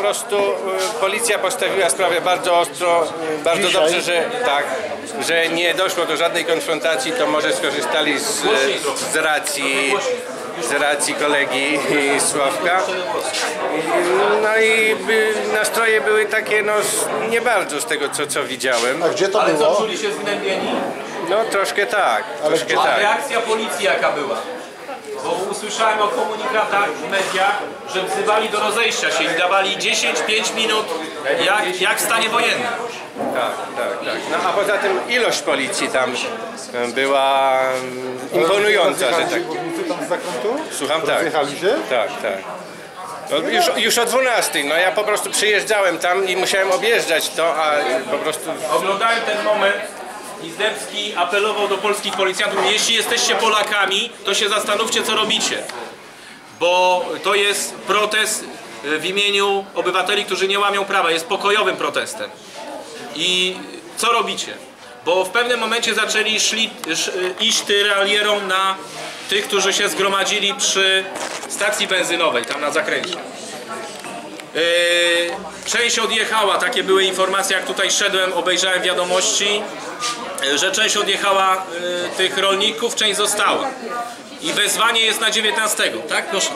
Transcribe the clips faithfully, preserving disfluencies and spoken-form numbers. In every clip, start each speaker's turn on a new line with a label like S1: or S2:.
S1: prostu policja postawiła sprawę bardzo ostro, bardzo
S2: Dzisiaj?
S1: dobrze, że tak, że nie doszło do żadnej konfrontacji, to może skorzystali z, z racji z racji kolegi Sławka. No i by, nastroje były takie, no nie bardzo z tego co, co widziałem.
S2: A gdzie to
S3: Ale
S2: było?
S3: co, czuli się zgnębieni?
S1: No troszkę tak, troszkę
S3: A
S1: tak.
S3: reakcja policji jaka była? Bo usłyszałem o komunikatach w mediach, że wzywali do rozejścia się i dawali dziesięć pięć minut jak, jak w stanie wojennym.
S1: Tak, tak, tak. No a poza tym ilość policji tam była imponująca, że tak.
S2: Górnicy tam z zakrętu?
S1: Słucham, tak.
S2: Rozjechali się?
S1: Tak, tak. No, już, już o dwunastej, no ja po prostu przyjeżdżałem tam i musiałem objeżdżać to, a po prostu...
S3: Oglądałem ten moment. Izdebski apelował do polskich policjantów, jeśli jesteście Polakami, to się zastanówcie, co robicie. Bo to jest protest w imieniu obywateli, którzy nie łamią prawa, jest pokojowym protestem. I co robicie? Bo w pewnym momencie zaczęli szli, sz, iść tyralierą na tych, którzy się zgromadzili przy stacji benzynowej, tam na zakręcie. Yy, część odjechała, takie były informacje, jak tutaj szedłem, obejrzałem wiadomości, yy, że część odjechała yy, tych rolników, część została. I wezwanie jest na dziewiętnastego, tak? Proszę.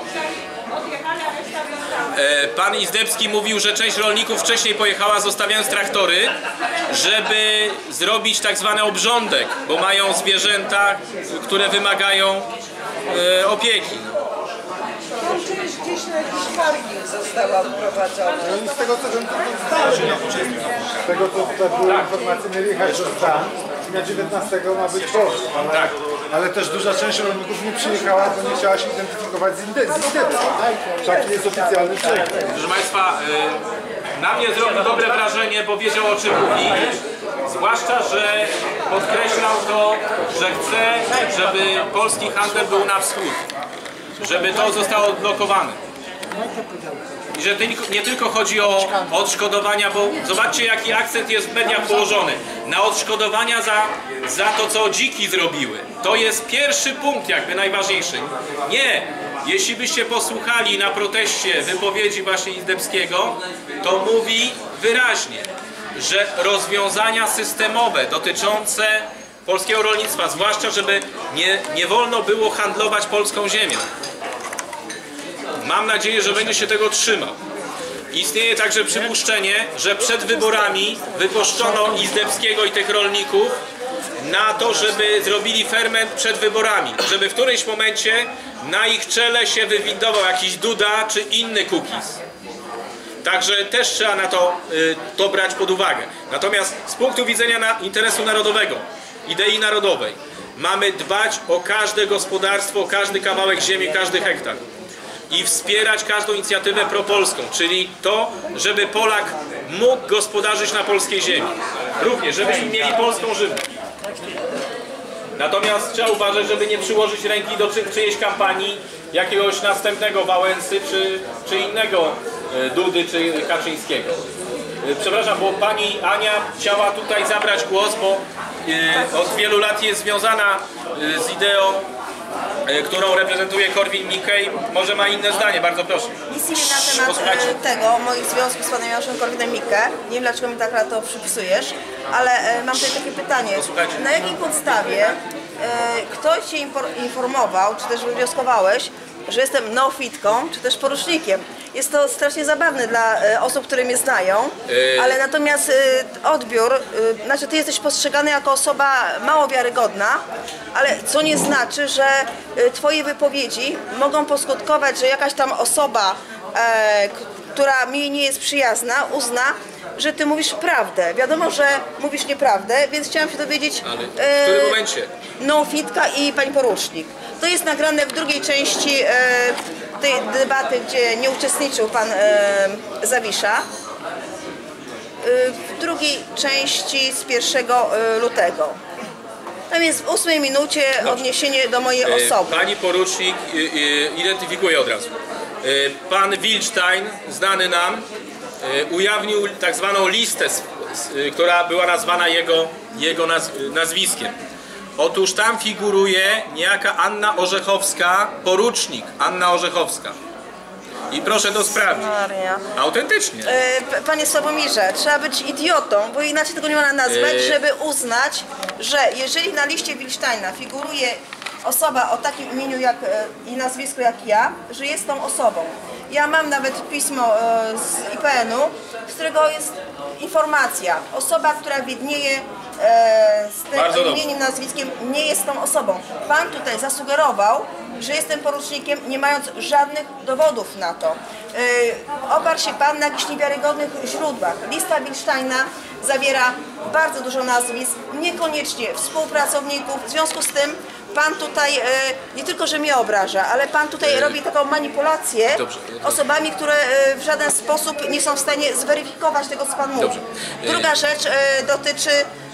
S3: Yy, pan Izdebski mówił, że część rolników wcześniej pojechała, zostawiając traktory, żeby zrobić tak zwany obrządek, bo mają zwierzęta, które wymagają yy, opieki.
S4: Gdzieś, gdzieś na jakiś parking została wprowadzona.
S2: No i z tego co wiem, to z tego co tutaj były informacje, mieli jechać do Stan i na dziewiętnastego ma być post. Ale,
S3: Tak.
S2: ale też duża część rolników nie przyjechała, bo nie chciała się identyfikować z Izdebskim. Taki jest oficjalny przekaz.
S3: Proszę Państwa, y, na mnie zrobił dobre wrażenie, bo wiedział, o czym mówi. Zwłaszcza, że podkreślał to, że chce, żeby polski handel był na wschód. Żeby to zostało odblokowane. I że nie tylko chodzi o odszkodowania, bo zobaczcie, jaki akcent jest w mediach położony. Na odszkodowania za, za to, co dziki zrobiły. To jest pierwszy punkt jakby najważniejszy. Nie! Jeśli byście posłuchali na proteście wypowiedzi właśnie Izdebskiego, to mówi wyraźnie, że rozwiązania systemowe dotyczące polskiego rolnictwa, zwłaszcza żeby nie, nie wolno było handlować polską ziemią. Mam nadzieję, że będzie się tego trzymał. Istnieje także przypuszczenie, że przed wyborami wypuszczono Izdebskiego i tych rolników na to, żeby zrobili ferment przed wyborami. Żeby w którymś momencie na ich czele się wywindował jakiś Duda czy inny Kukiz. Także też trzeba na to, y, to brać pod uwagę. Natomiast z punktu widzenia na interesu narodowego, idei narodowej, mamy dbać o każde gospodarstwo, o każdy kawałek ziemi, każdy hektar. I wspierać każdą inicjatywę propolską, czyli to, żeby Polak mógł gospodarzyć na polskiej ziemi. Również, żebyśmy mieli polską żywność. Natomiast trzeba uważać, żeby nie przyłożyć ręki do czy, czyjejś kampanii, jakiegoś następnego Wałęsy, czy, czy innego Dudy, czy Kaczyńskiego. Przepraszam, bo pani Ania chciała tutaj zabrać głos, bo od wielu lat jest związana z ideą, którą reprezentuje Korwin-Mikke, może ma inne zdanie, bardzo proszę.
S4: Nic nie na temat e, tego, moich związków z panem Januszem Korwinem-Mikke. Nie wiem, dlaczego mi tak na to przypisujesz, ale e, mam tutaj takie pytanie. Na jakiej podstawie e, ktoś cię informował, czy też wywnioskowałeś, że jestem neofitką, czy też porucznikiem? Jest to strasznie zabawne dla e, osób, które mnie znają, yy. ale natomiast e, odbiór, e, znaczy ty jesteś postrzegany jako osoba mało wiarygodna, ale co nie znaczy, że e, twoje wypowiedzi mogą poskutkować, że jakaś tam osoba, e, która mi nie jest przyjazna, uzna, że ty mówisz prawdę. Wiadomo, że mówisz nieprawdę, więc chciałam się dowiedzieć,
S3: ale w którym e, momencie?
S4: Neofitka i pani porucznik. To jest nagrane w drugiej części e, tej debaty, gdzie nie uczestniczył pan e, Zawisza. E, w drugiej części z pierwszego lutego. Tam jest w ósmej minucie odniesienie do mojej osoby.
S3: Pani porucznik identyfikuje od razu. Pan Wilstein, znany nam, ujawnił tak zwaną listę, która była nazwana jego, jego nazwiskiem. Otóż tam figuruje niejaka Anna Orzechowska, porucznik Anna Orzechowska. I proszę to sprawdzić.
S4: Maria.
S3: Autentycznie.
S4: E, p- Panie Sławomirze, trzeba być idiotą, bo inaczej tego nie można nazwać,
S3: E.
S4: żeby uznać, że jeżeli na liście Wilsteina figuruje osoba o takim imieniu jak, e, i nazwisku jak ja, że jest tą osobą. Ja mam nawet pismo e, z I P N u, z którego jest informacja. Osoba, która widnieje e, z
S3: Bardzo
S4: tym
S3: dobrze.
S4: imieniem, nazwiskiem, nie jest tą osobą. Pan tutaj zasugerował, że jestem porucznikiem, nie mając żadnych dowodów na to. Yy, oparł się Pan na jakichś niewiarygodnych źródłach. Lista Wilsteina zawiera bardzo dużo nazwisk, niekoniecznie współpracowników. W związku z tym Pan tutaj yy, nie tylko, że mnie obraża, ale Pan tutaj
S3: Yy.
S4: robi taką manipulację
S3: Dobrze.
S4: osobami, które yy, w żaden sposób nie są w stanie zweryfikować tego, co Pan mówi.
S3: Dobrze. Yy.
S4: Druga rzecz yy, dotyczy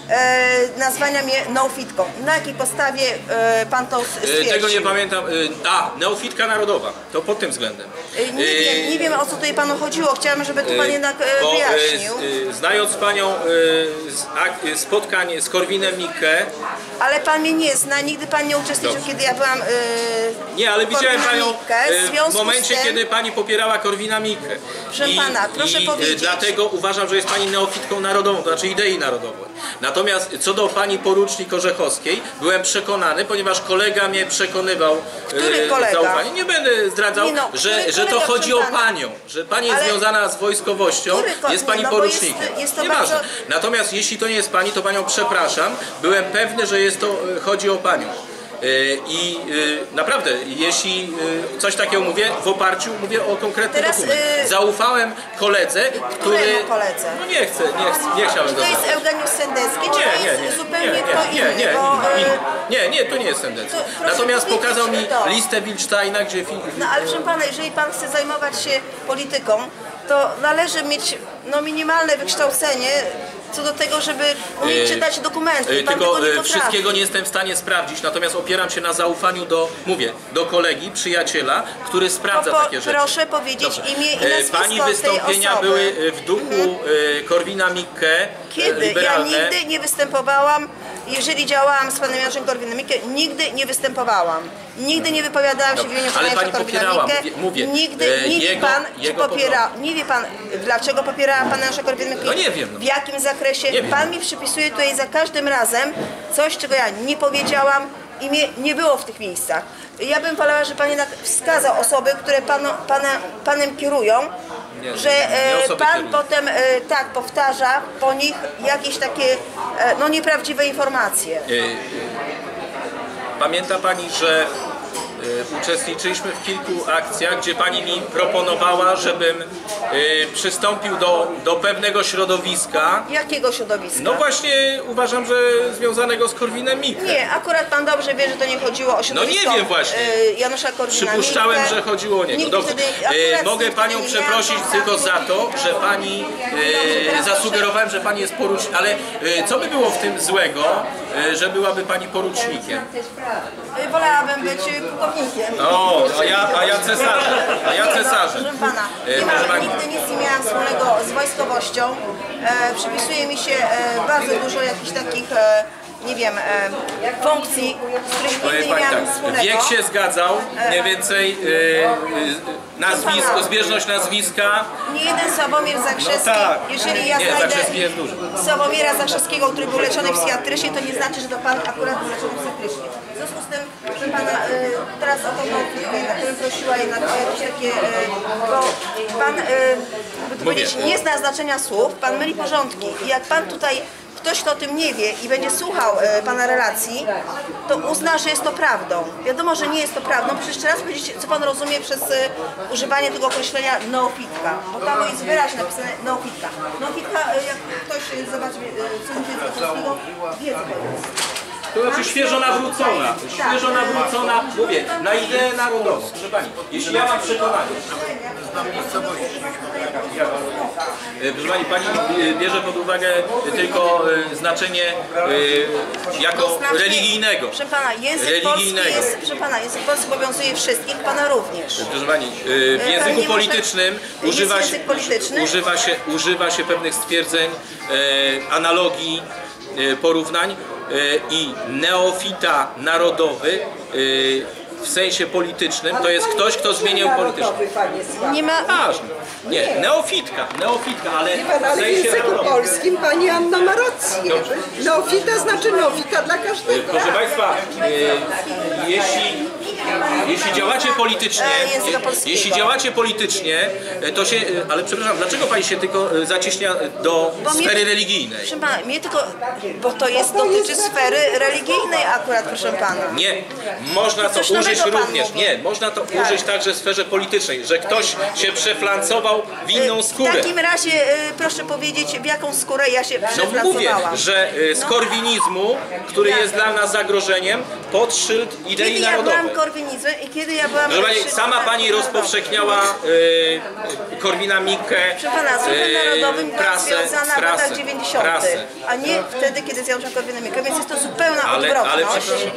S4: E, nazwania mnie neofitką. Na jakiej podstawie e, Pan to stwierdził?
S3: Tego nie pamiętam. Y, A, neofitka narodowa. To pod tym względem.
S4: E, nie, wiem, nie wiem, o co tutaj Panu chodziło. Chciałam, żeby tu Pan jednak e,
S3: Bo,
S4: wyjaśnił.
S3: y, z- znając Panią y, z ak- y, spotkań z Korwinem Mikke,
S4: Ale Pan mnie nie zna, nigdy Pan nie uczestniczył,
S3: Dobrze.
S4: kiedy ja byłam e,
S3: nie, ale widziałem
S4: Korwina
S3: Panią
S4: Mikke.
S3: y,
S4: W
S3: w
S4: związku
S3: momencie,
S4: z tym,
S3: kiedy Pani popierała Korwina Mikke.
S4: Proszę pana, proszę
S3: i, y,
S4: powiedzieć-
S3: Dlatego uważam, że jest Pani neofitką narodową, to znaczy idei narodowej. Natomiast co do Pani porucznik Orzechowskiej, byłem przekonany, ponieważ kolega mnie przekonywał.
S4: Który
S3: y,
S4: kolega?
S3: Zaufanie. Nie będę zdradzał,
S4: Nie no,
S3: że,
S4: który
S3: że to
S4: kolega,
S3: chodzi
S4: proszę
S3: o
S4: pana?
S3: Panią, że Pani jest
S4: Ale-
S3: związana z wojskowością,
S4: Który ko-
S3: jest Pani
S4: no bo
S3: porucznikiem.
S4: jest- jest to
S3: Nieważne.
S4: bardzo-
S3: Natomiast jeśli to nie jest Pani, to Panią przepraszam. Byłem pewny, że jest to, y, chodzi o Panią. Y, I y, naprawdę, jeśli y, coś takiego mówię, w oparciu mówię o konkretny
S4: Teraz,
S3: dokument.
S4: y,
S3: Zaufałem koledze, który...
S4: Któremu koledze?
S3: No nie chcę, nie, chcę, nie chciałem
S4: Czy
S3: go
S4: to jest
S3: znać.
S4: Eugeniusz Sendecki, czy
S3: Nie,
S4: to
S3: nie,
S4: jest
S3: nie,
S4: zupełnie
S3: nie,
S4: kto
S3: nie,
S4: inny?
S3: nie, nie,
S4: Bo, e,
S3: inny. nie, nie, to nie jest Sendecki.
S4: To proszę
S3: Natomiast
S4: powiedzieć
S3: pokazał mi
S4: to.
S3: listę Wilsteina, gdzie... fi-
S4: No ale proszę Pana, jeżeli Pan chce zajmować się polityką, to należy mieć no, minimalne wykształcenie co do tego, żeby umieć
S3: Yy,
S4: czytać dokumenty.
S3: Yy,
S4: Pan
S3: Tylko
S4: tego nie
S3: yy,
S4: potrafi.
S3: wszystkiego nie jestem w stanie sprawdzić, natomiast opieram się na zaufaniu do, mówię, do kolegi, przyjaciela, który sprawdza
S4: Po- po-
S3: takie rzeczy.
S4: proszę powiedzieć
S3: Dobrze.
S4: imię i
S3: Yy,
S4: nazwisko
S3: Pani
S4: tej
S3: wystąpienia
S4: osoby.
S3: były yy, w duchu yy, Korwina Mikke, yy,
S4: Kiedy? Ja
S3: liberalne.
S4: nigdy nie występowałam, jeżeli działałam z panem Januszem Korwinem-Mikke, nigdy nie występowałam. Nigdy nie wypowiadałam się w imieniu
S3: Ale
S4: pana
S3: pani
S4: Janusza
S3: popierała,
S4: Korwina-Mikke.
S3: mówię, mówię,
S4: Nigdy
S3: e,
S4: nie wie
S3: jego-
S4: pan, czy
S3: jego
S4: popiera, nie wie pan, dlaczego popierała pana Janusza Korwina-Mikke?
S3: No nie wiem, no.
S4: W jakim zakresie?
S3: Nie wiem.
S4: Pan mi przypisuje tutaj za każdym razem coś, czego ja nie powiedziałam i mnie nie było w tych miejscach. Ja bym wolała, żeby pan jednak wskazał osoby, które panu, pana, panem kierują,
S3: Nie,
S4: że
S3: nie
S4: e,
S3: osoby
S4: pan
S3: kierują.
S4: potem e, tak powtarza po nich jakieś takie e, no nieprawdziwe informacje.
S3: Yy, yy, Pamięta Pani, że yy, uczestniczyliśmy w kilku akcjach, gdzie Pani mi proponowała, żebym yy, przystąpił do, do pewnego środowiska.
S4: Jakiego środowiska?
S3: No właśnie uważam, że związanego z Korwinem Mikke.
S4: Nie, akurat pan dobrze wie, że to nie chodziło o środowisko
S3: No wiem właśnie.
S4: e, Janusza Korwina-Mikke.
S3: Przypuszczałem, że chodziło o niego.
S4: Nigdy
S3: Dobrze.
S4: wtedy-
S3: E,
S4: akurat
S3: mogę
S4: wtedy
S3: Panią
S4: nie
S3: przeprosić
S4: miałam
S3: tylko za
S4: kontaktu.
S3: to, że Pani e, zasugerowałem, że Pani jest porucznikiem. Ale e, co by było w tym złego, e, że byłaby Pani porucznikiem?
S4: E, Wolałabym być e, pułkownikiem.
S3: O, a ja, a ja cesarzem. A ja cesarzem.
S4: Proszę pana,
S3: E,
S4: nie
S3: proszę
S4: mam,
S3: Pani.
S4: nigdy nic nie miałam wspólnego z wojskowością. E, przypisuje mi się e, bardzo dużo jakichś takich, e, nie wiem, e, funkcji, z którymi
S3: Powiem
S4: nigdy nie
S3: Pani
S4: miałam
S3: tak,
S4: nic wspólnego.
S3: wiek się zgadzał, mniej więcej e, e, nazwisko, zbieżność nazwiska.
S4: Nie jeden Sławomir Zakrzewski,
S3: No tak.
S4: jeżeli ja
S3: Nie,
S4: znajdę
S3: Zakrzewski jest duży.
S4: Sławomira Zakrzewskiego, który był leczony psychiatrycznie, to nie znaczy, że to pan akurat był leczony psychiatrycznie. W związku z tym, proszę pana, y, teraz o tą naukę, na którą prosiła jednak o jakieś takie, y, bo pan, y, by to powiedzieć, nie zna znaczenia słów, pan myli porządki i jak pan tutaj ktoś, kto o tym nie wie i będzie słuchał e, pana relacji, to uzna, że jest to prawdą. Wiadomo, że nie jest to prawdą. Proszę jeszcze raz powiedzieć, co pan rozumie przez e, używanie tego określenia neofitka. Bo tam jest wyraźnie napisane neofitka. Neofitka, e, jak ktoś e, zobaczy, e, co mówię z polskiego, wie co to jest.
S3: To znaczy świeżo nawrócona, świeżo nawrócona, mówię, na ideę narodową. Proszę Pani, jeśli ja mam przekonanie, E, proszę Pani, Pani e, bierze pod uwagę tylko e, znaczenie e, jako
S4: Znaczy,
S3: religijnego.
S4: Proszę pana, język polski
S3: Religijnego.
S4: jest, proszę pana, język polski obowiązuje wszystkich, pana również.
S3: Proszę Pani, e, w języku
S4: nie może-
S3: politycznym
S4: jest
S3: używa się,
S4: język polityczny?
S3: używa się, używa się pewnych stwierdzeń, e, analogii, e, porównań e, i neofita narodowy e, w sensie politycznym, to jest ktoś, kto zmienił polityczny.
S4: Nie ma...
S3: Ważne. Nie, neofitka, neofitka, ale w
S5: Ale w
S3: sensie
S5: języku
S3: narodowym.
S5: polskim pani Anna ma rację. Neofita znaczy neofita dla każdego.
S3: Proszę Państwa, e, jeśli, jeśli działacie politycznie,
S4: E, języka polskiego.
S3: jeśli działacie politycznie, e, to się, e, ale przepraszam, dlaczego Pani się tylko e, zacieśnia do
S4: Bo mnie-
S3: sfery religijnej?
S4: Proszę pana, mnie tylko... Bo to jest, dotyczy sfery religijnej akurat, proszę pana.
S3: Nie, można to
S4: Coś
S3: użyć
S4: nowego pan
S3: również,
S4: mówi.
S3: nie, można to użyć także w sferze politycznej, że ktoś się przeflancował w inną
S4: W
S3: skórę.
S4: takim razie y, proszę powiedzieć, w jaką skórę ja się
S3: No mówię,
S4: przeflancowałam.
S3: że y, z
S4: No.
S3: korwinizmu, który
S4: Tak.
S3: jest dla nas zagrożeniem, pod szyld
S4: Kiedy
S3: idei
S4: ja byłam
S3: narodowej.
S4: korwinizmem i kiedy ja byłam...
S3: Proszę Pani,
S4: przy-
S3: sama Pani rozpowszechniała y, Korwina Mikke,
S4: Proszę pana, z ruchem narodowym byłam
S3: prasę,
S4: związana w latach
S3: prasę,
S4: dziewięćdziesiątych,
S3: prasę.
S4: a nie wtedy, kiedy związałam Korwina Mikke, więc jest to zupełna
S3: Ale-
S4: odwrotność.
S3: ale przepraszam.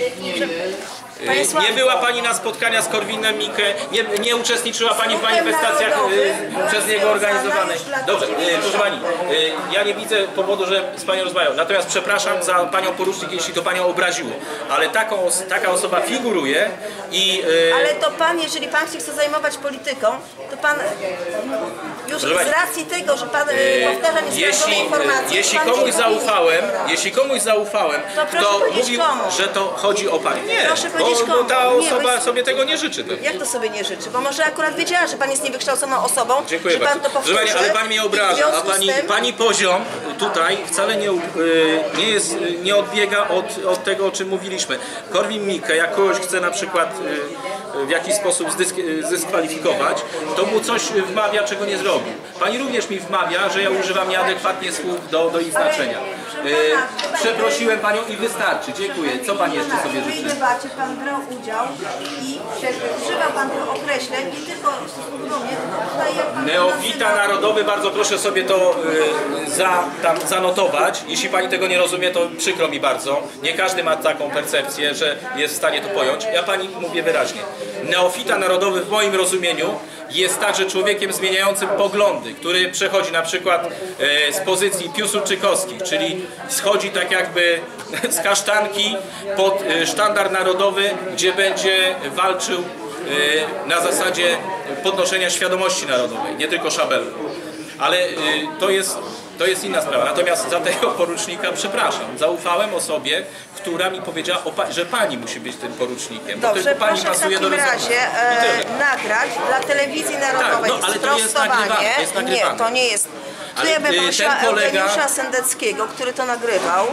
S4: Panie
S3: Y,
S4: Sławku,
S3: Nie była Pani na spotkaniach z Korwinem Mikke, nie, nie uczestniczyła Pani w manifestacjach y, przez niego organizowanych. Dobrze, y, proszę Pani, y, ja nie widzę powodu, że z Panią rozmawiam. Natomiast przepraszam za Panią porucznik, jeśli to Panią obraziło. Ale taką, os- taka osoba figuruje i... y,
S4: ale to pan, jeżeli pan się chce zajmować polityką, to pan już
S3: Proszę pani,
S4: z racji tego, że pan y, powtarza niesprawdzone
S3: Jeśli,
S4: informacje...
S3: jeśli
S4: pan
S3: komuś
S4: się
S3: zaufałem,
S4: powinien-
S3: jeśli komuś zaufałem,
S4: To proszę
S3: to
S4: powiedzieć
S3: mówił,
S4: komu.
S3: że to chodzi o Panią. Nie,
S4: Proszę
S3: bo,
S4: powiedzieć
S3: bo
S4: komu.
S3: ta
S4: Nie, bo
S3: osoba
S4: jest-
S3: sobie tego nie życzy. pewnie.
S4: Jak to sobie nie życzy? Bo może akurat wiedziała, że pan jest niewykształconą osobą,
S3: Dziękuję
S4: że pan
S3: bardzo.
S4: to
S3: Proszę
S4: powtórzy.
S3: Pani, ale Pani mnie
S4: i w
S3: obraża, a
S4: związku z
S3: pani,
S4: tym-
S3: pani poziom tutaj wcale nie, y, nie, jest, y, nie odbiega od, od tego, o czym mówiliśmy. Korwin Mikke, jak kogoś chce na przykład y, w jakiś sposób zdysk, y, zdyskwalifikować, to mu coś wmawia, czego nie zrobił. Pani również mi wmawia, że ja używam nieadekwatnie słów do, do ich znaczenia. Y, przeprosiłem Panią i wystarczy. Dziękuję. Co Pani jeszcze sobie
S4: W tej
S3: życzy?
S4: debacie pan brał udział i używał pan tych określeń nie tylko w stosunku do mnie, tylko tutaj jak pan
S3: Neofita
S4: nazywa-
S3: narodowy, bardzo proszę sobie to y, za, tam zanotować. Jeśli Pani tego nie rozumie, to przykro mi bardzo. Nie każdy ma taką percepcję, że jest w stanie to pojąć. Ja Pani mówię wyraźnie. Neofita narodowy w moim rozumieniu jest także człowiekiem zmieniającym poglądy, który przechodzi na przykład e, z pozycji piłsudczykowskich, czyli schodzi tak jakby z kasztanki pod e, sztandar narodowy, gdzie będzie walczył e, na zasadzie podnoszenia świadomości narodowej, nie tylko szabelu. Ale e, to jest, to jest inna sprawa. Natomiast za tego porucznika przepraszam. Zaufałem osobie, która mi powiedziała, o pa że Pani musi być tym porucznikiem. bo
S4: Dobrze,
S3: tylko Pani
S4: proszę w
S3: pasuje do
S4: takim
S3: rezerwu.
S4: razie
S3: I tyle.
S4: e, nagrać dla telewizji narodowej
S3: Tak, no, ale to jest
S4: sprostowanie.
S3: nagrywane, to jest nagrywane.
S4: Nie, to nie jest. Tu
S3: Ale,
S4: ja bym
S3: y,
S4: prosiła
S3: ten kolega-
S4: Eugeniusza Sendeckiego, który to nagrywał.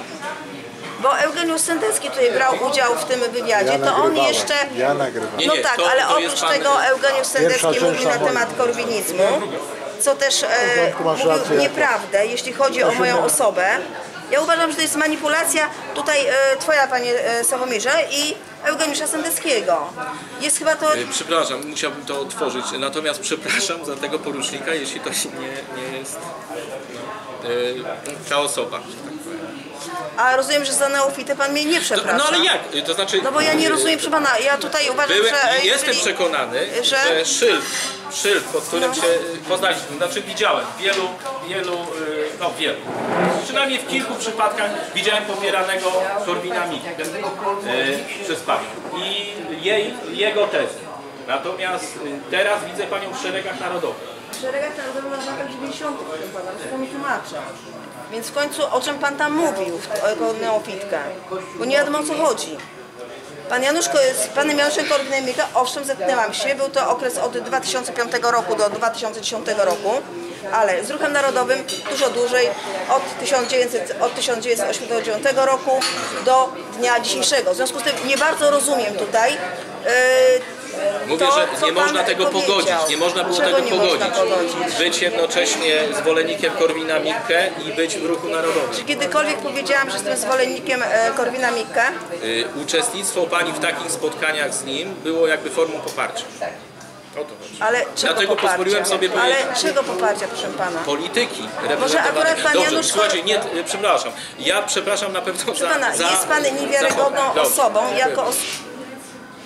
S4: Bo Eugeniusz Sendecki tutaj brał udział w tym wywiadzie,
S2: Ja
S4: to on
S2: nagrywałem.
S4: jeszcze...
S2: Ja nagrywam.
S3: Nie,
S4: No
S3: nie,
S4: tak,
S3: to-
S4: ale
S3: to jest
S4: oprócz
S3: pan-
S4: tego Eugeniusz Sendecki
S2: Pierwsza
S4: mówi na
S2: część
S4: temat korwinizmu, co też e,
S2: porządku, masz
S4: mówił
S2: rację.
S4: nieprawdę, jeśli chodzi o moją osobę. Ja uważam, że to jest manipulacja tutaj e, twoja, panie e, Sławomirze, i Eugeniusza Sendeckiego. Jest chyba to...
S3: Y, Przepraszam, musiałbym to otworzyć, natomiast przepraszam za tego porucznika, jeśli to nie, nie jest y, ta osoba. że tak powiem.
S4: A rozumiem, że za neofitę pan mnie nie
S3: To,
S4: przeprasza.
S3: no ale jak? Y, To znaczy...
S4: No bo ja nie rozumiem, proszę pana, ja tutaj uważam,
S3: Byłem,
S4: że... e,
S3: jestem
S4: jeżeli-
S3: przekonany,
S4: że-
S3: że, szyld, szyld, pod którym
S4: No.
S3: się poznaliśmy, znaczy widziałem wielu, wielu, y, no wielu, przynajmniej w kilku przypadkach widziałem popieranego Korwina Mikke y, przez Panią i jej, jego tezy. Natomiast y, teraz widzę Panią w szeregach narodowych.
S4: W szeregach narodowych w latach dziewięćdziesiątych, proszę pana, wszystko mi tłumaczę. Więc w końcu o czym pan tam mówił, w- jako neofitkę? Bo nie wiadomo o co chodzi. Pan Januszko, z panem Januszem Korwinem-Mikke, owszem, zetknęłam się, był to okres od dwa tysiące piątego roku do dwa tysiące dziesiątego roku, ale z ruchem narodowym dużo dłużej, od tysiąc dziewięćset, od tysiąc dziewięćset osiemdziesiątego dziewiątego roku do dnia dzisiejszego. W związku z tym nie bardzo rozumiem tutaj yy,
S3: Mówię,
S4: to,
S3: że
S4: co
S3: nie
S4: pan
S3: można tego
S4: powiedział.
S3: pogodzić, nie można było
S4: Dlaczego
S3: tego
S4: nie można
S3: pogodzić.
S4: pogodzić?
S3: Być jednocześnie zwolennikiem Korwina Mikke i być w ruchu narodowym.
S4: Czy kiedykolwiek powiedziałam, że jestem zwolennikiem e, Korwina Mikke?
S3: Y, Uczestnictwo Pani w takich spotkaniach z nim było jakby formą poparcia. O to chodzi.
S4: Ale czego
S3: Dlatego
S4: poparcia?
S3: pozwoliłem sobie powiedzieć.
S4: Ale czego poparcia, proszę pana?
S3: Polityki
S4: akurat
S3: reprezentowanej.
S4: pan
S3: Dobrze,
S4: Janusz-
S3: słuchajcie, nie, y, przepraszam. Ja przepraszam na pewno
S4: Proszę
S3: za...
S4: pana,
S3: za
S4: jest pan niewiarygodną
S3: za- Dobrze,
S4: osobą,
S3: dziękuję
S4: jako
S3: bardzo.
S4: os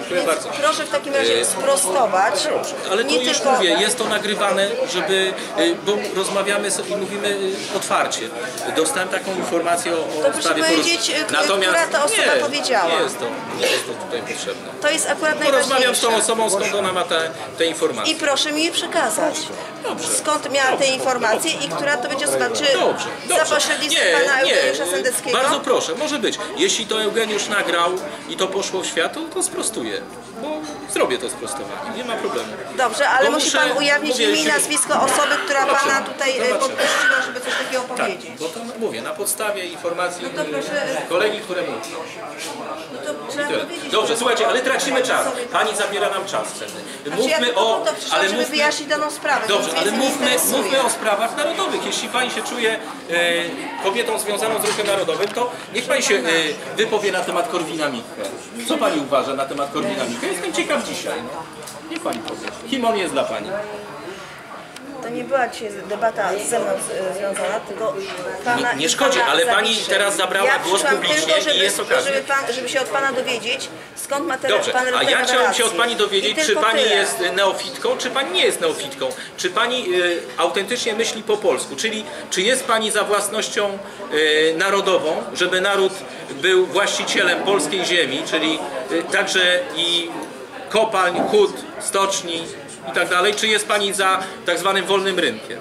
S3: Dziękuję bardzo.
S4: Proszę w takim razie sprostować.
S3: Ale to
S4: nie
S3: już
S4: tylko...
S3: mówię, jest to nagrywane, żeby, bo rozmawiamy sobie i mówimy otwarcie. Dostałem taką informację o, o
S4: To proszę
S3: sprawie
S4: powiedzieć,
S3: porozumienia.
S4: która ta osoba
S3: nie,
S4: powiedziała.
S3: Nie jest to, nie jest to tutaj potrzebne.
S4: To jest akurat
S3: Porozmawiam z tą
S4: najważniejsze.
S3: osobą, skąd ona ma te, te informacje.
S4: I proszę mi je przekazać.
S3: Dobrze.
S4: Skąd miała te informacje i która to będzie osoba? Czy
S3: Dobrze, dobrze.
S4: za pośrednictwem pana Eugeniusza Sendeckiego?
S3: Bardzo proszę, może być. Jeśli to Eugeniusz nagrał i to poszło w świat, to, to sprostuję. Bo zrobię to sprostowanie, nie ma problemu.
S4: Dobrze, ale
S3: Bo
S4: musi
S3: muszę-
S4: pan ujawnić
S3: mówię,
S4: imię i
S3: się-
S4: nazwisko osoby, która
S3: Zobaczymy.
S4: pana tutaj e,
S3: Zobaczymy.
S4: podpuściła, żeby coś takiego
S3: Tak,
S4: powiedzieć.
S3: bo to mówię, na podstawie informacji
S4: No to proszę-
S3: kolegi, które mówią.
S4: No to trzeba
S3: Tyle.
S4: powiedzieć.
S3: Dobrze, słuchajcie, ale tracimy czas. Pani zabiera nam czas cenny.
S4: Znaczy, ja
S3: Mówmy
S4: tylko
S3: o...
S4: po to przyszłam,
S3: Ale
S4: żeby
S3: mówmy,
S4: wyjaśnić daną sprawę.
S3: dobrze,
S4: nic
S3: ale
S4: więcej nie
S3: mówmy,
S4: interesuje.
S3: mówmy o sprawach narodowych. Jeśli pani się czuje e, kobietą związaną z ruchem narodowym, to niech pani się e, wypowie na temat Korwina-Mikke. Co pani uważa na temat Korwina-Mikke? Jestem ciekaw dzisiaj. No. Niech pani powie. Kim on jest dla pani?
S4: To nie była dzisiaj debata ze mną e, związana, tylko pana
S3: Nie- nie
S4: i
S3: szkodzi,
S4: pana
S3: ale pani
S4: Zawiszy.
S3: teraz zabrała
S4: ja
S3: głos
S4: przyszłam
S3: publicznie
S4: tylko,
S3: i
S4: żeby,
S3: jest okazja.
S4: Żeby, pan, żeby się od pana dowiedzieć, skąd ma te,
S3: Dobrze,
S4: pan
S3: a
S4: te
S3: ja chciałem się od
S4: rewelacje.
S3: pani
S4: I
S3: dowiedzieć, czy
S4: tylko
S3: pani
S4: tyle.
S3: jest neofitką, czy pani nie jest neofitką. Czy pani y, autentycznie myśli po polsku, czyli czy jest pani za własnością y, narodową, żeby naród był właścicielem polskiej ziemi, czyli y, także i kopalń, hut, stoczni i tak dalej, czy jest pani za tak zwanym wolnym rynkiem?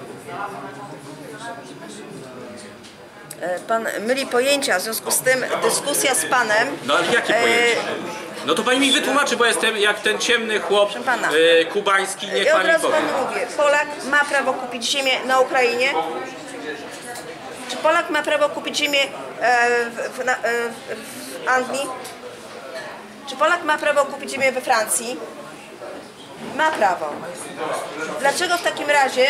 S4: E, Pan myli pojęcia, w związku z tym dyskusja z panem.
S3: No ale jakie
S4: e,
S3: pojęcie? No to pani mi wytłumaczy, bo jestem jak ten ciemny chłop
S4: Proszę pana.
S3: y, kubański, niech
S4: Ja od
S3: pani
S4: razu
S3: powie.
S4: panu mówię, Polak ma prawo kupić ziemię na Ukrainie? Czy Polak ma prawo kupić ziemię e, w, w, na, e, w Anglii? Czy Polak ma prawo kupić ziemię we Francji? Ma prawo. Dlaczego w takim razie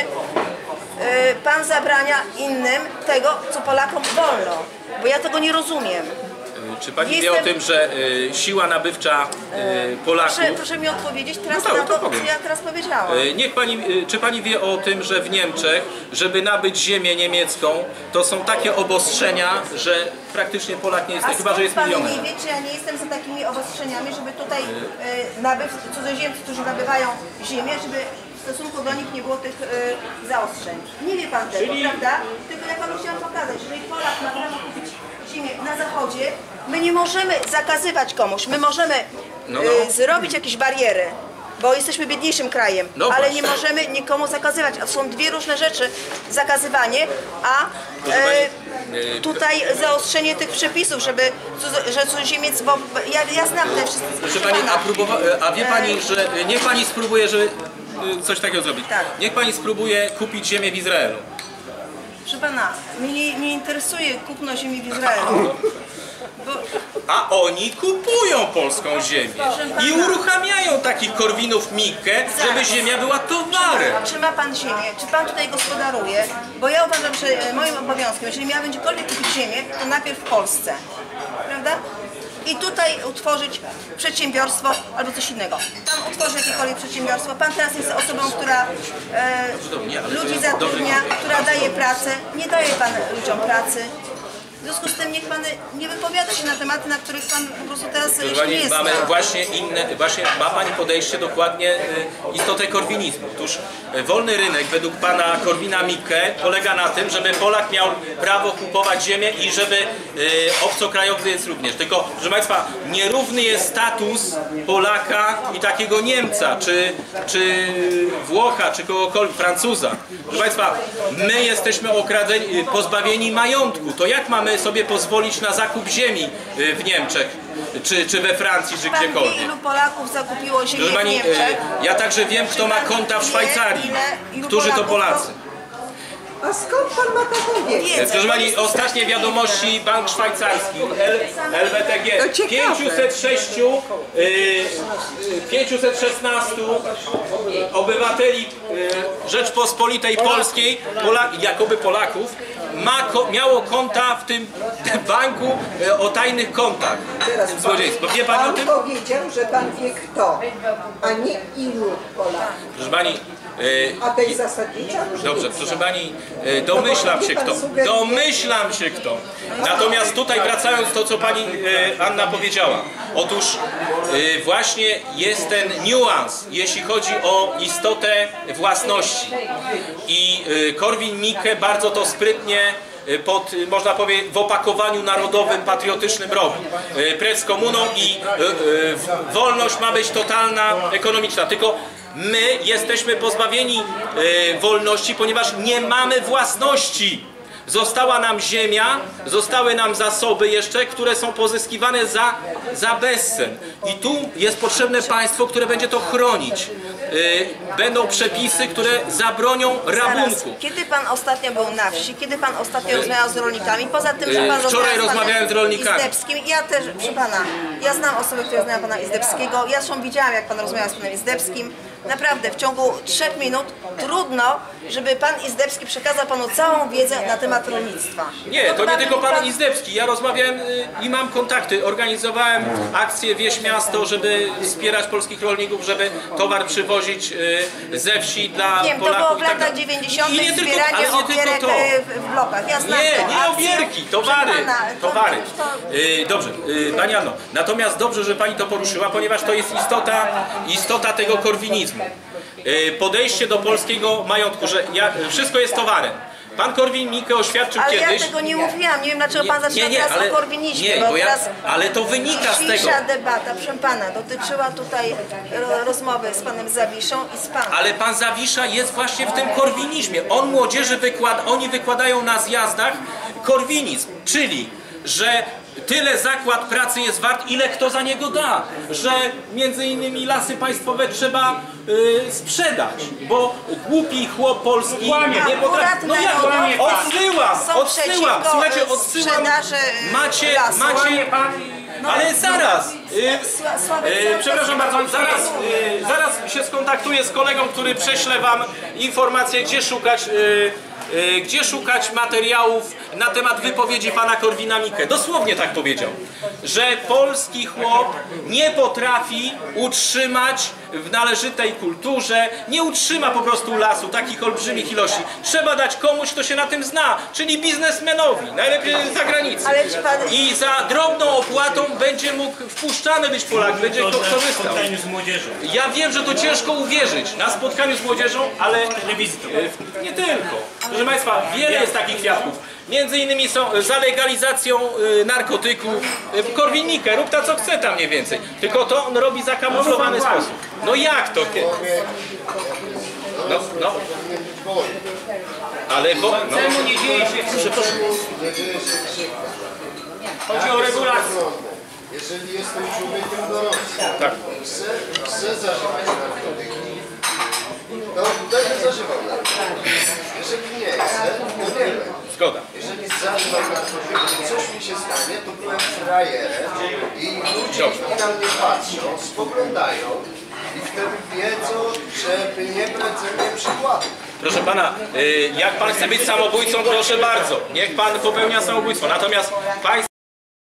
S4: e, pan zabrania innym tego, co Polakom wolno? Bo ja tego nie rozumiem.
S3: Czy pani
S4: Jestem-
S3: wie o tym, że y, siła nabywcza y, Polaków...
S4: Proszę, proszę mi odpowiedzieć teraz
S3: No tak,
S4: na
S3: to
S4: to,
S3: powiem.
S4: co ja teraz powiedziałam.
S3: Y, Niech pani, y, czy pani wie o tym, że w Niemczech, żeby nabyć ziemię niemiecką, to są takie obostrzenia, że praktycznie Polak nie jest,
S4: A
S3: chyba że
S4: skąd
S3: jest
S4: pan
S3: milionerem.
S4: nie wie, czy ja nie jestem za takimi obostrzeniami, żeby tutaj e, nabywcy, cudzoziemcy, którzy nabywają ziemię, żeby w stosunku do nich nie było tych e, zaostrzeń. Nie wie pan tego,
S3: Czyli-
S4: prawda? Tylko ja panu chciałam pokazać, jeżeli Polak ma prawo kupić ziemię na zachodzie, my nie możemy zakazywać komuś, my możemy
S3: No,
S4: e,
S3: no.
S4: zrobić jakieś bariery. Bo jesteśmy biedniejszym krajem,
S3: No
S4: ale
S3: właśnie.
S4: nie możemy nikomu zakazywać. A są dwie różne rzeczy. Zakazywanie, a
S3: Proszę
S4: e,
S3: pani, e,
S4: tutaj zaostrzenie tych przepisów, żeby cudzo- że cudzoziemiec, bo ja, ja znam te wszystkie.
S3: Proszę pani, a, próbowa- a wie pani, że y, niech pani spróbuje, żeby y, coś takiego zrobić.
S4: Tak.
S3: Niech pani spróbuje kupić ziemię w Izraelu.
S4: Proszę pana, mnie nie, nie interesuje kupno ziemi w Izraelu. Bo,
S3: A oni kupują polską ziemię
S4: Proszę pana.
S3: i uruchamiają takich Korwinów Mikke, żeby
S4: Zaraz.
S3: ziemia była towarem.
S4: czy ma pan ziemię? Czy pan tutaj gospodaruje? Bo ja uważam, że e, moim obowiązkiem, jeżeli miała gdziekolwiek kupić ziemię, to najpierw w Polsce. Prawda? I tutaj utworzyć przedsiębiorstwo albo coś innego. Pan utworzy jakiekolwiek przedsiębiorstwo. Pan teraz jest osobą, która e,
S3: nie, ale to
S4: ludzi
S3: jest
S4: zatrudnia,
S3: dobry pomysł.
S4: która daje pracę. Nie daje pan ludziom pracy. W związku z tym niech pan nie wypowiada się na tematy, na których pan po prostu teraz
S3: Proszę
S4: się
S3: pani,
S4: nie zna.
S3: mamy właśnie inne, właśnie ma pani podejście dokładnie y, istotę korwinizmu. Otóż y, wolny rynek według pana Korwina-Mikke polega na tym, żeby Polak miał prawo kupować ziemię i żeby y, obcokrajowiec również. Tylko, proszę państwa, nierówny jest status Polaka i takiego Niemca, czy, czy Włocha, czy kogokolwiek, Francuza. Proszę państwa, my jesteśmy okradzeni, y, pozbawieni majątku. To jak mamy sobie pozwolić na zakup ziemi y, w Niemczech, czy, czy we Francji, czy
S4: Pan wie,
S3: gdziekolwiek?
S4: ilu Polaków zakupiło ziemię
S3: Proszę
S4: w
S3: pani,
S4: Niemczech?
S3: y, ja także wiem, kto ma
S4: pan
S3: konta w
S4: wie,
S3: Szwajcarii,
S4: ile- ilu
S3: którzy to
S4: Polaków
S3: Polacy.
S5: A skąd pan ma taką wiedzę?
S4: Wiedzę.
S3: Proszę
S4: to
S3: pani,
S4: jest
S3: ostatnie
S4: strasznie
S3: wiadomości, Bank Szwajcarski, L, L B T G,
S5: To ciekawe.
S3: pięćset sześć, y, y, pięćset szesnaście obywateli y, Rzeczpospolitej Polskiej, Pola, jakoby Polaków, ma, ko, miało konta w tym banku y, o tajnych kontach.
S5: Teraz
S3: Złodziejstwo. Wie pani o
S5: Pan
S3: tym?
S5: powiedział, że pan wie kto, a nie ilu Polaków.
S3: Proszę pani,
S5: A tej zasadnicza?
S3: Dobrze, proszę pani, domyślam się kto. Domyślam się kto. Natomiast tutaj wracając do to, co pani Anna powiedziała. Otóż właśnie jest ten niuans, jeśli chodzi o istotę własności. I Korwin-Mikke bardzo to sprytnie pod, można powiedzieć, w opakowaniu narodowym, patriotycznym robi. Precz z komuną i wolność ma być totalna, ekonomiczna. Tylko my jesteśmy pozbawieni wolności, ponieważ nie mamy własności. Została nam ziemia, zostały nam zasoby jeszcze, które są pozyskiwane za, za bezcen. I tu jest potrzebne państwo, które będzie to chronić. Yy, będą przepisy, które zabronią rabunku.
S4: Zaraz. Kiedy pan ostatnio był na wsi? Kiedy pan ostatnio rozmawiał z rolnikami? Poza tym, że pan
S3: Yy, wczoraj
S4: rozmawiał
S3: rozmawiałem z rolnikami.
S4: Izdebskim. Ja też, proszę pana, ja znam osoby, które znają pana Izdebskiego. Ja zresztą widziałam, jak pan rozmawiał z panem Izdebskim. Naprawdę, w ciągu trzech minut trudno, żeby pan Izdebski przekazał panu całą wiedzę na temat rolnictwa.
S3: Nie, to nie tylko pan Izdebski. Ja rozmawiałem y, i mam kontakty. Organizowałem akcję Wieś Miasto, żeby wspierać polskich rolników, żeby towar przywozić y, ze wsi dla
S4: Wiem,
S3: Polaków.
S4: to było w
S3: i tak
S4: latach
S3: dalej.
S4: dziewięćdziesiątych
S3: I nie tylko,
S4: zbieranie
S3: ale nie
S4: obierek
S3: tylko to.
S4: w blokach. Ja znam
S3: Nie,
S4: tą
S3: nie
S4: akcję.
S3: obierki, towary,
S4: Proszę pana, to-
S3: towary.
S4: to-
S3: Yy, dobrze, yy, pani Anno, natomiast dobrze, że pani to poruszyła, ponieważ to jest istota, istota tego korwinizmu. Yy, podejście do polskiego majątku, że ja, wszystko jest towarem. Pan Korwin-Mikke oświadczył
S4: Ale
S3: kiedyś...
S4: ja tego nie mówiłam, nie wiem dlaczego pan zaczyna
S3: nie, nie,
S4: teraz
S3: ale-
S4: o korwinizmie,
S3: nie,
S4: bo,
S3: bo ja-
S4: teraz
S3: ale to wynika z
S4: dzisiejsza
S3: tego.
S4: debata, proszę pana, dotyczyła tutaj ro, rozmowy z panem Zawiszą i z panem.
S3: Ale pan Zawisza jest właśnie w tym korwinizmie. On młodzieży wykłada, oni wykładają na zjazdach korwinizm, czyli że tyle zakład pracy jest wart, ile kto za niego da. Że między innymi lasy państwowe trzeba y, sprzedać, bo głupi chłop polski nie potrafi... No jak? Odsyłam,
S4: Są
S3: odsyłam,
S4: przeciwko,
S3: słuchajcie,
S4: y,
S3: odsyłam.
S4: sprzedaży, y,
S3: Macie,
S4: lasu.
S3: macie... Ale zaraz! Y,
S4: Sła- słabe-
S3: E, przepraszam bardzo, zaraz, e, zaraz się skontaktuję z kolegą, który prześle wam informację, gdzie szukać, e, e, gdzie szukać materiałów na temat wypowiedzi pana Korwina-Mikke. Dosłownie tak powiedział, że polski chłop nie potrafi utrzymać w należytej kulturze, nie utrzyma po prostu lasu takich olbrzymich ilości. Trzeba dać komuś, kto się na tym zna, czyli biznesmenowi, najlepiej z zagranicy.
S4: Ale czy pan-
S3: I za drobną opłatą będzie mógł wpuszczany być Polak, będzie kto korzystał.
S6: spotkaniu z młodzieżą.
S3: Ja wiem, że to ciężko uwierzyć na spotkaniu z młodzieżą, ale
S6: Telewizji to
S3: e, nie tylko. Proszę Państwa, wiele jest takich kwiatków. Między innymi są za legalizacją e, narkotyków. E, Korwin-Mikke, rób ta co chce tam mniej więcej. Tylko to on robi w zakamuflowany sposób. No jak to? No, no. Ale bo... No.
S6: Czemu nie dzieje się?
S3: Proszę, proszę.
S6: Chodzi o regulację.
S7: Jeżeli jestem człowiekiem dorosłym,
S3: Tak.
S7: chcę, chcę zażywać narkotyki, to będę zażywał narkotyki. Jeżeli nie chcę, to nie będę.
S3: Zgoda.
S7: Jeżeli zażywam narkotyki i coś mi się stanie, to byłem frajerem i ludzie
S3: Dobrze.
S7: na mnie patrzą, spoglądają i wtedy wiedzą, żeby nie brać ze mnie przykładu.
S3: Proszę pana, y, jak pan chce być samobójcą, proszę bardzo. Niech pan popełnia samobójstwo. Natomiast państwo